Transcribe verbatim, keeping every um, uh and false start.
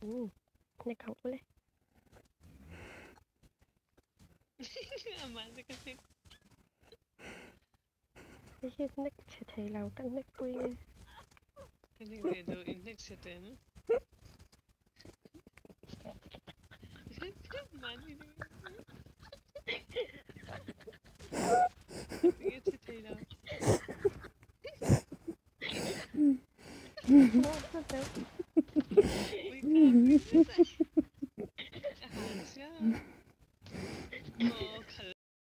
Ừ, naik kau boleh. Aman sa kasi. Kasi naik chatay lao tang naik kui. Hindi dito index sa ten. Mani din. Sige chatay lao. Oh, betul. Uy, kapi.